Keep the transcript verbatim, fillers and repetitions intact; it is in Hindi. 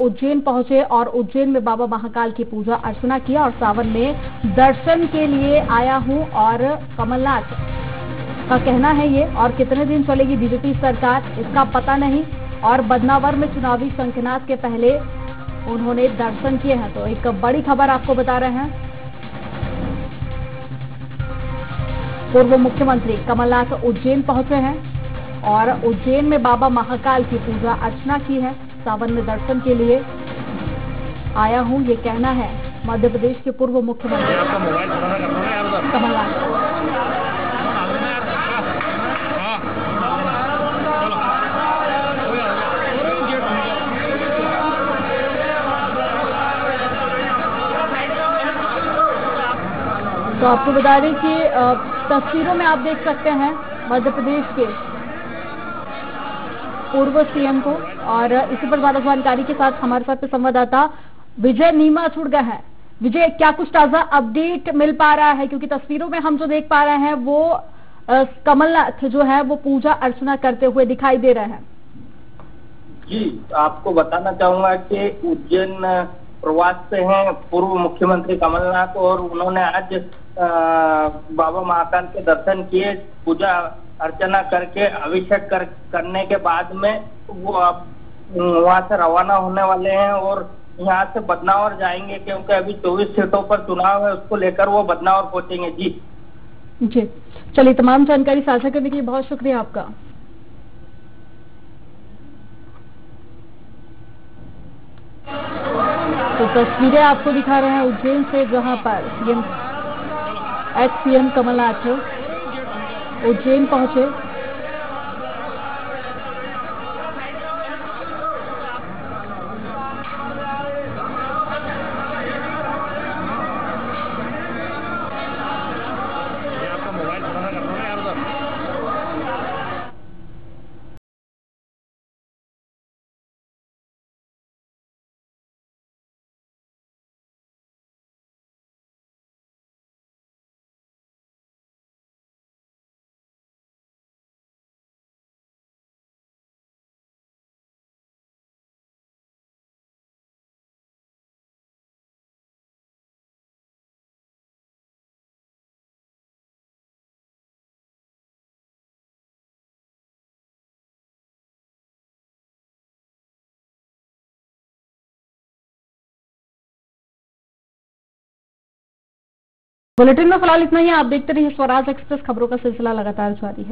उज्जैन पहुंचे और उज्जैन में बाबा महाकाल की पूजा अर्चना किया और सावन में दर्शन के लिए आया हूं। और कमलनाथ का कहना है ये, और कितने दिन चलेगी बीजेपी सरकार इसका पता नहीं। और बदनावर में चुनावी शंखनाद के पहले उन्होंने दर्शन किए हैं। तो एक बड़ी खबर आपको बता रहे हैं, पूर्व मुख्यमंत्री कमलनाथ उज्जैन पहुंचे हैं और उज्जैन में बाबा महाकाल की पूजा अर्चना की है। सावन में दर्शन के लिए आया हूं, ये कहना है मध्य प्रदेश के पूर्व मुख्यमंत्री कमलनाथ। तो आपको बता दें कि तस्वीरों में आप देख सकते हैं मध्य प्रदेश के पूर्व सीएम को, और इसी पर ज्यादा जानकारी के साथ हमारे साथ संवाददाता विजय नीमा जुड़ गए हैं। विजय, क्या कुछ ताजा अपडेट मिल पा रहा है, क्योंकि तस्वीरों में हम जो देख पा रहे हैं वो कमलनाथ जो है वो पूजा अर्चना करते हुए दिखाई दे रहे हैं। जी, आपको बताना चाहूंगा कि उज्जैन प्रवास से हैं पूर्व मुख्यमंत्री कमलनाथ, और उन्होंने आज आ, बाबा महाकाल के दर्शन किए, पूजा अर्चना करके अभिषेक कर, करने के बाद में वो अब वहां से रवाना होने वाले हैं और यहाँ से बदनावर जाएंगे, क्योंकि अभी चौबीस सीटों पर चुनाव है, उसको लेकर वो बदनावर पहुंचेंगे। जी जी चलिए, तमाम जानकारी साझा करने के लिए बहुत शुक्रिया आपका। तो तस्वीरें आपको दिखा रहे हैं उज्जैन से, जहां पर CM ex CM Kamal Nath Ujjain पहुंचे। बुलेटिन में फिलहाल इतना ही। आप देखते रहिए स्वराज एक्सप्रेस, खबरों का सिलसिला लगातार जारी है।